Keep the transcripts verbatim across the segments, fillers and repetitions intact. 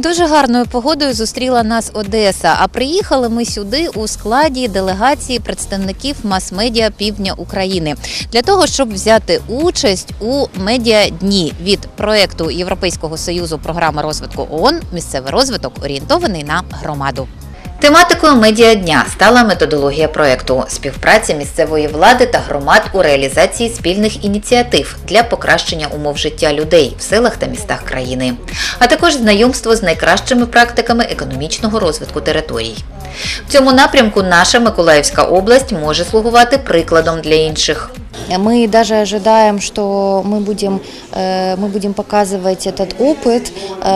Дуже гарною погодою зустріла нас Одеса, а приїхали ми сюди у складі делегації представників мас-медіа Півдня України для того, щоб взяти участь у медіадні від проєкту Європейського Союзу програми розвитку ООН «Місцевий розвиток, орієнтований на громаду». Тематикою медіадня стала методологія проєкту – співпраця місцевої влади та громад у реалізації спільних ініціатив для покращення умов життя людей в селах та містах країни, а також знайомство з найкращими практиками економічного розвитку територій. В цьому напрямку наша Миколаївська область може слугувати прикладом для інших. Мы даже ожидаем, что мы будем, мы будем показывать этот опыт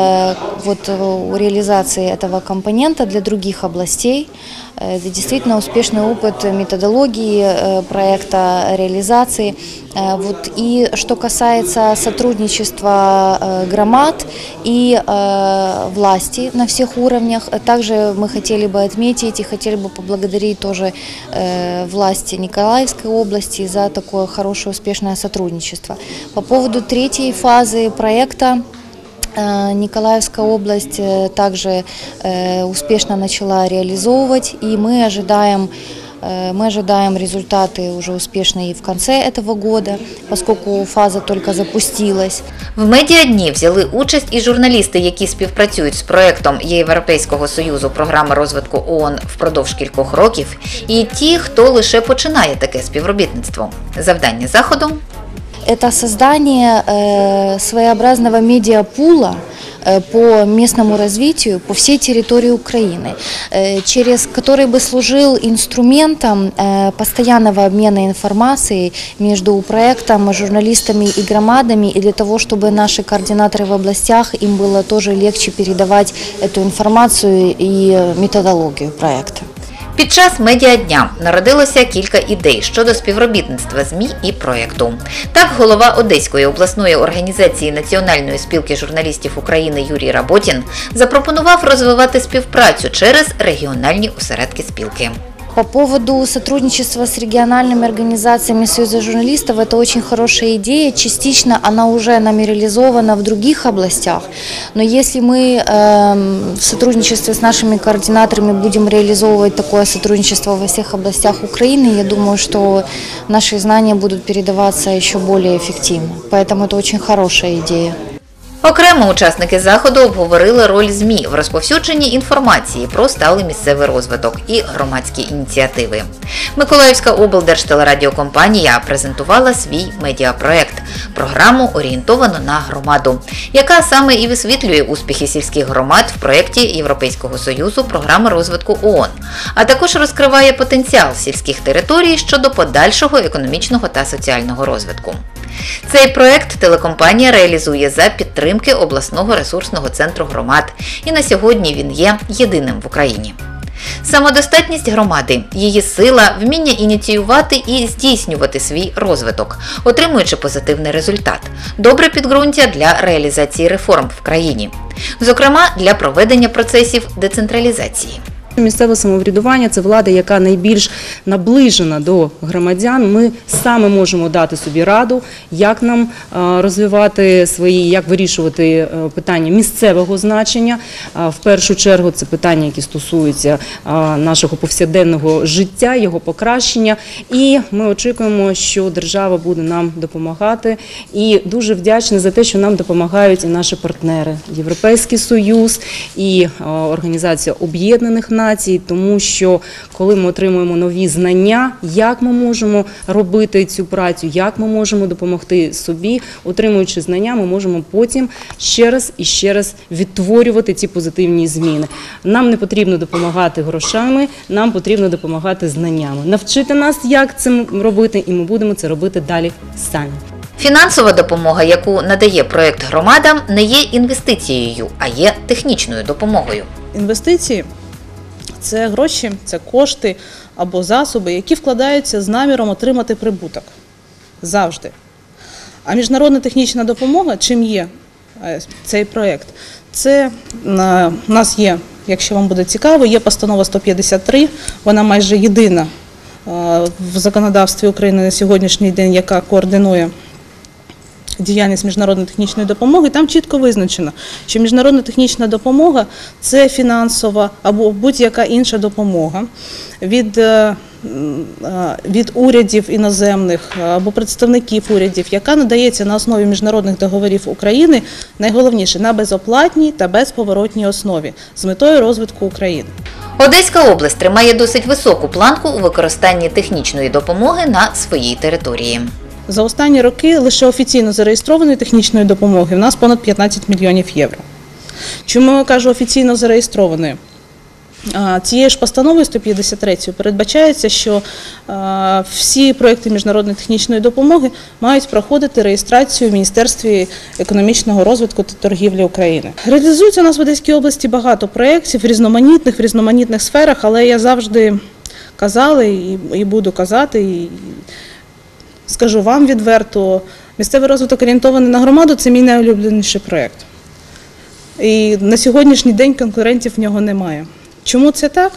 вот, у реализации этого компонента для других областей. Это действительно успешный опыт методологии проекта, реализации. Вот. И что касается сотрудничества громад и власти на всех уровнях, также мы хотели бы отметить и хотели бы поблагодарить тоже власти Николаевской области за такое хорошее успешное сотрудничество. По поводу третьей фазы проекта, Николаевская область также успешно начала реализовывать, и мы ожидаем, мы ожидаем результаты уже успешные в конце этого года, поскольку фаза только запустилась. В медіадні взяли участь і журналісти, які співпрацюють з проєктом Європейського Союзу програми розвитку ООН впродовж кількох років, і ті, хто лише починає таке співробітництво. Завдання заходу – это создание э, своеобразного медиапула э, по местному развитию по всей территории Украины, э, через который бы служил инструментом э, постоянного обмена информацией между проектом, журналистами и громадами, и для того, чтобы наши координаторы в областях, им было тоже легче передавать эту информацию и методологию проекта. Під час медіадня народилося кілька ідей щодо співробітництва ЗМІ і проєкту. Так, голова Одеської обласної організації Національної спілки журналістів України Юрій Работін запропонував розвивати співпрацю через регіональні осередки спілки. По поводу сотрудничества с региональными организациями Союза журналистов, это очень хорошая идея. Частично она уже нами реализована в других областях. Но если мы э, в сотрудничестве с нашими координаторами будем реализовывать такое сотрудничество во всех областях Украины, я думаю, что наши знания будут передаваться еще более эффективно. Поэтому это очень хорошая идея. Окремо учасники заходу обговорили роль ЗМІ в розповсюдженні інформації про сталий місцевий розвиток і громадські ініціативи. Миколаївська облдержтелерадіокомпанія презентувала свій медіапроєкт – програму «Орієнтовану на громаду», яка саме і висвітлює успіхи сільських громад в проєкті Європейського Союзу програми розвитку ООН, а також розкриває потенціал сільських територій щодо подальшого економічного та соціального розвитку. Цей проєкт телекомпанія реалізує за підтримки обласного ресурсного центру громад, і на сьогодні він є єдиним в Україні. Самодостатність громади, її сила, вміння ініціювати і здійснювати свій розвиток, отримуючи позитивний результат, добре підґрунтя для реалізації реформ в країні, зокрема для проведення процесів децентралізації. Місцеве самоврядування – це влада, яка найбільш наближена до громадян. Ми саме можемо дати собі раду, як нам розвивати свої, як вирішувати питання місцевого значення. В першу чергу це питання, які стосуються нашого повсякденного життя, його покращення. І ми очікуємо, що держава буде нам допомагати. І дуже вдячні за те, що нам допомагають і наші партнери – Європейський Союз і Організація Об'єднаних Націй. Тому що коли ми отримуємо нові знання, як ми можемо робити цю працю, як ми можемо допомогти собі, отримуючи знання, ми можемо потім ще раз і ще раз відтворювати ці позитивні зміни. Нам не потрібно допомагати грошами, нам потрібно допомагати знаннями. Навчити нас, як це робити, і ми будемо це робити далі самі. Фінансова допомога, яку надає проєкт громадам, не є інвестицією, а є технічною допомогою. Інвестиції – це гроші, це кошти або засоби, які вкладаються з наміром отримати прибуток. Завжди. А міжнародна технічна допомога, чим є цей проєкт? Це у нас є, якщо вам буде цікаво, є постанова сто п'ятдесят три, вона майже єдина в законодавстві України на сьогоднішній день, яка координує діяльність міжнародної технічної допомоги, там чітко визначено, що міжнародна технічна допомога – це фінансова або будь-яка інша допомога від, від урядів іноземних або представників урядів, яка надається на основі міжнародних договорів України, найголовніше, на безоплатній та безповоротній основі з метою розвитку України. Одеська область тримає досить високу планку у використанні технічної допомоги на своїй території. За останні роки лише офіційно зареєстрованої технічної допомоги в нас понад п'ятнадцять мільйонів євро. Чому я кажу офіційно зареєстрованої? Цією ж постановою сто п'ятдесят третьою передбачається, що всі проекти міжнародної технічної допомоги мають проходити реєстрацію в Міністерстві економічного розвитку та торгівлі України. Реалізується у нас в Одеській області багато проєктів, різноманітних, в різноманітних сферах, але я завжди казала і буду казати, і скажу вам відверто, місцевий розвиток орієнтований на громаду – це мій найулюбленіший проєкт. І на сьогоднішній день конкурентів в нього немає. Чому це так?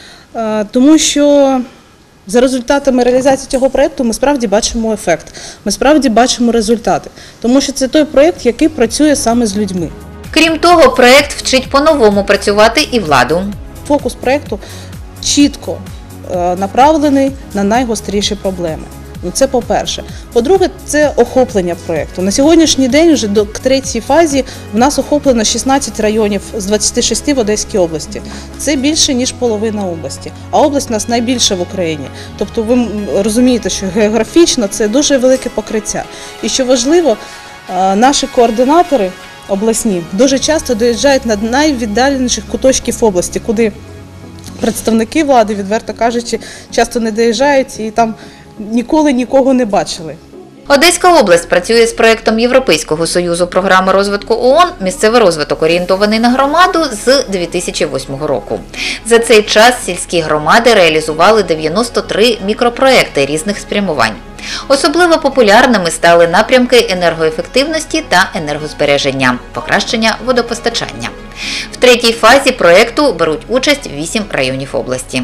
Тому що за результатами реалізації цього проєкту ми справді бачимо ефект, ми справді бачимо результати. Тому що це той проєкт, який працює саме з людьми. Крім того, проєкт вчить по-новому працювати і владу. Фокус проєкту чітко направлений на найгостріші проблеми. Це по-перше. По-друге, це охоплення проєкту. На сьогоднішній день, вже до третій фазі, в нас охоплено шістнадцять районів з двадцяти шести в Одеській області. Це більше, ніж половина області. А область у нас найбільша в Україні. Тобто ви розумієте, що географічно це дуже велике покриття. І що важливо, наші координатори обласні дуже часто доїжджають на найвіддаленіших куточків області, куди представники влади, відверто кажучи, часто не доїжджають і там ніколи нікого не бачили. Одеська область працює з проєктом Європейського союзу програми розвитку ООН «Місцевий розвиток, орієнтований на громаду» з дві тисячі восьмого року. За цей час сільські громади реалізували дев'яносто три мікропроєкти різних спрямувань. Особливо популярними стали напрямки енергоефективності та енергозбереження, покращення водопостачання. В третій фазі проєкту беруть участь вісім районів області.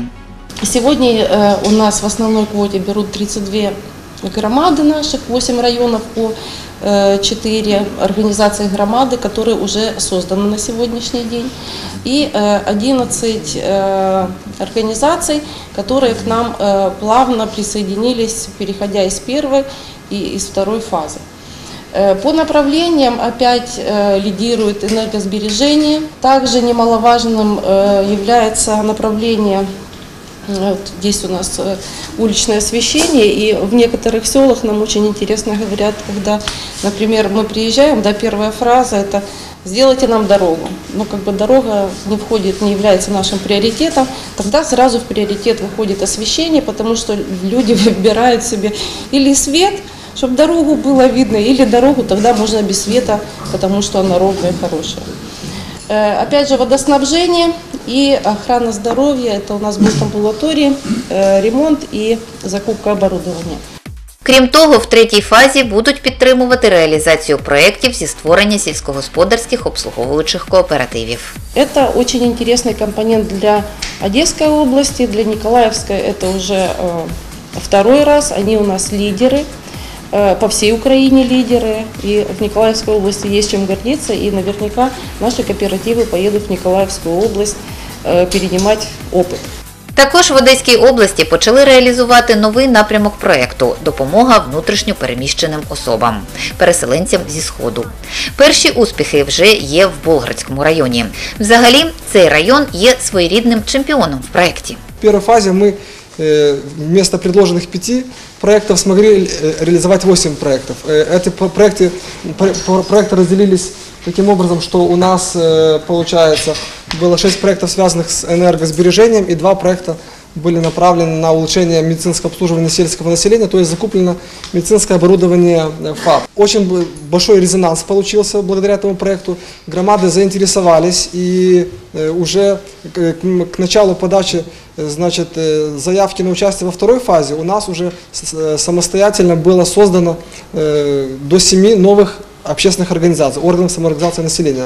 Сегодня у нас в основной квоте берут тридцать две громады наших, восемь районов по четыре организации громады, которые уже созданы на сегодняшний день, и одиннадцать организаций, которые к нам плавно присоединились, переходя из первой и из второй фазы. По направлениям опять лидирует энергосбережение. Также немаловажным является направление. Вот здесь у нас уличное освещение, и в некоторых селах нам очень интересно говорят, когда, например, мы приезжаем, да, первая фраза это «сделайте нам дорогу». Но как бы дорога не входит, не является нашим приоритетом, тогда сразу в приоритет выходит освещение, потому что люди выбирают себе или свет, чтобы дорогу было видно, или дорогу тогда можно без света, потому что она ровная и хорошая. Опять же, водоснабжение и охрана здоровья. Это у нас будет амбулатории, ремонт и закупка оборудования. Крім того, в третій фазі будуть підтримувати реалізацію проєктів зі створення сільськогосподарських обслуговуючих кооперативів. Это очень интересный компонент для Одесской области, для Николаевской это уже второй раз. Они у нас лидеры. По всей Украине лидеры, и в Николаевской области есть чем гордиться, и наверняка наши кооперативы поедут в Николаевскую область перенимать опыт. Також в Одеській області почали реалізувати новий напрямок проєкту – допомога внутрішньо переміщеним особам, переселенцям зі Сходу. Перші успіхи вже є в Болградському районі. Взагалі, цей район є своєрідним чемпіоном в проєкті. В першій фазі ми вместо предложенных пяти проектов смогли реализовать восемь проектов. Эти проекты, проекты разделились таким образом, что у нас, получается, было шесть проектов, связанных с энергосбережением, и два проекта были направлены на улучшение медицинского обслуживания сельского населения, то есть закуплено медицинское оборудование ФАП. Очень большой резонанс получился благодаря этому проекту. Громады заинтересовались, и уже к началу подачи, значит, заявки на участие во второй фазе у нас уже самостоятельно было создано до семи новых общественных организаций, органов самоорганизации населения.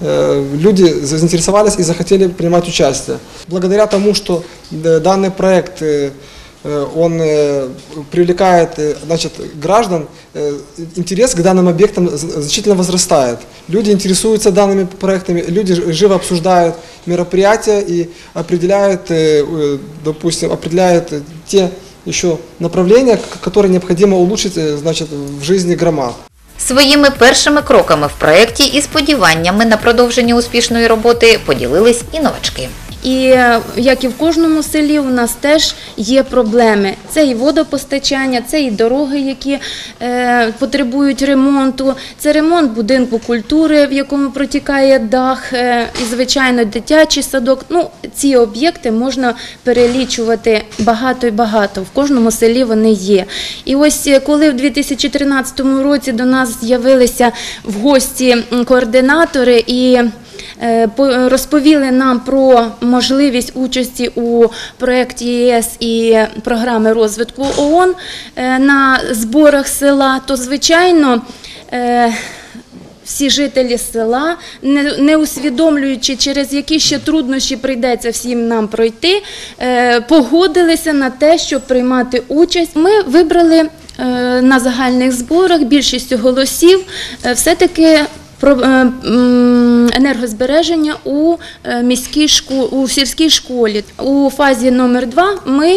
Люди заинтересовались и захотели принимать участие. Благодаря тому, что данный проект э, он э, привлекает, э, значит, граждан, э, интерес к данным объектам значительно возрастает. Люди интересуются данными проектами, люди живо обсуждают мероприятия и определяют, э, допустим, определяют те еще направления, которые необходимо улучшить, значит, в жизни громад. Своїми першими кроками в проєкті і сподіваннями на продовження успішної роботи поділились і новачки. І як і в кожному селі, у нас теж є проблеми. Це і водопостачання, це і дороги, які е, потребують ремонту, це ремонт будинку культури, в якому протікає дах, е, і, звичайно, дитячий садок. Ну, ці об'єкти можна перелічувати багато і багато, в кожному селі вони є. І ось коли в дві тисячі тринадцятому році до нас з'явилися в гості координатори і розповіли нам про можливість участі у проєкті ЄС і програми розвитку ООН на зборах села, то, звичайно, всі жителі села, не усвідомлюючи, через які ще труднощі прийдеться всім нам пройти, погодилися на те, щоб приймати участь. Ми вибрали на загальних зборах більшістю голосів все-таки про енергозбереження у міській школі, у сільській школі. У фазі номер два ми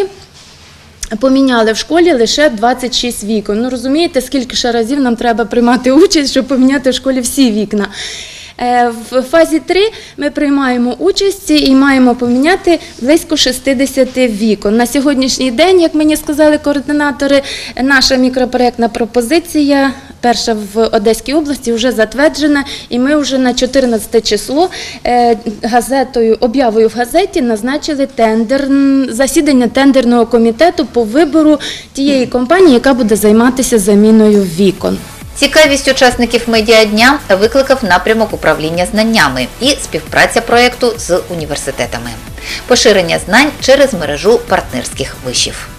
поміняли в школі лише двадцять шість вікон. Ну, розумієте, скільки ще разів нам треба приймати участь, щоб поміняти в школі всі вікна. В фазі три ми приймаємо участь і маємо поміняти близько шістдесят вікон. На сьогоднішній день, як мені сказали координатори, наша мікропроєктна пропозиція, перша в Одеській області, вже затверджена, і ми вже на чотирнадцяте число газетою, об'явою в газеті назначили тендер, засідання тендерного комітету по вибору тієї компанії, яка буде займатися заміною вікон. Цікавість учасників медіадня викликав напрямок управління знаннями і співпраця проєкту з університетами. Поширення знань через мережу партнерських вишів.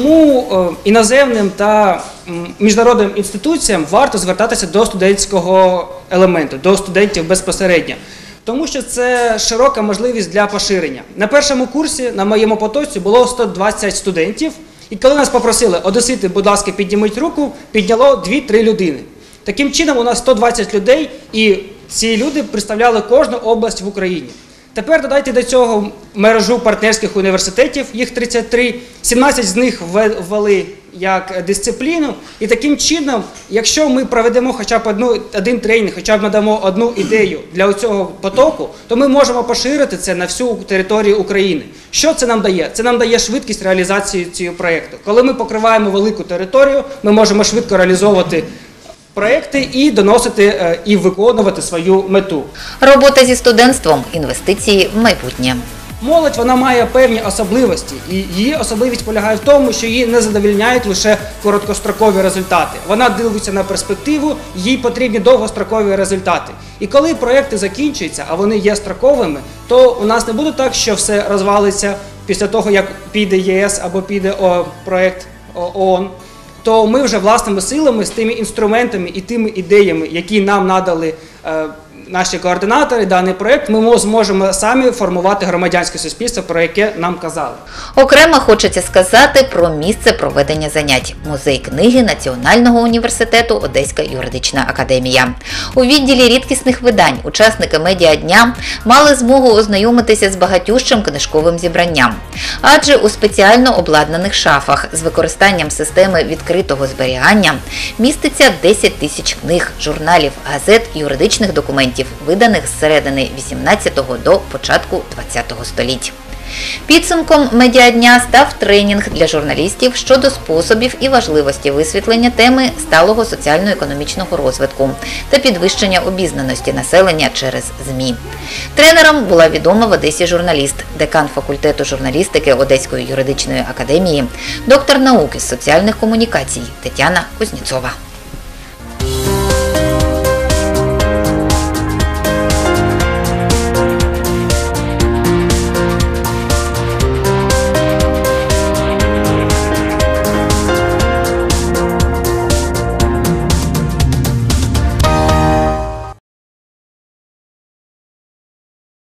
Чому іноземним та міжнародним інституціям варто звертатися до студентського елементу, до студентів безпосередньо? Тому що це широка можливість для поширення. На першому курсі, на моєму потоці, було сто двадцять студентів. І коли нас попросили: одесити, будь ласка, підніміть руку, підняло дві-три людини. Таким чином у нас сто двадцять людей, і ці люди представляли кожну область в Україні. Тепер додайте до цього мережу партнерських університетів, їх тридцять три, сімнадцять з них ввели як дисципліну. І таким чином, якщо ми проведемо хоча б одну, один тренінг, хоча б надамо одну ідею для цього потоку, то ми можемо поширити це на всю територію України. Що це нам дає? Це нам дає швидкість реалізації цього проєкту. Коли ми покриваємо велику територію, ми можемо швидко реалізовувати проєкти і доносити, і виконувати свою мету. Робота зі студентством – інвестиції в майбутнє. Молодь, вона має певні особливості, і її особливість полягає в тому, що її не задовольняють лише короткострокові результати. Вона дивиться на перспективу, їй потрібні довгострокові результати. І коли проєкти закінчуються, а вони є строковими, то у нас не буде так, що все розвалиться після того, як піде ЄС або піде о, проєкт ООН. То ми вже власними силами, з тими інструментами і тими ідеями, які нам надали е, наші координатори, даний проєкт, ми зможемо самі формувати громадянське суспільство, про яке нам казали. Окремо хочеться сказати про місце проведення занять – музей книги Національного університету Одеська юридична академія. У відділі рідкісних видань учасники медіадня мали змогу ознайомитися з багатющим книжковим зібранням. Адже у спеціально обладнаних шафах з використанням системи відкритого зберігання міститься десять тисяч книг, журналів, газет і юридичних документів, виданих з середини вісімнадцятого до початку двадцятого століть. Підсумком медіадня став тренінг для журналістів щодо способів і важливості висвітлення теми сталого соціально-економічного розвитку та підвищення обізнаності населення через ЗМІ. Тренером була відома в Одесі журналіст, декан факультету журналістики Одеської юридичної академії, доктор наук із соціальних комунікацій Тетяна Кузнєцова.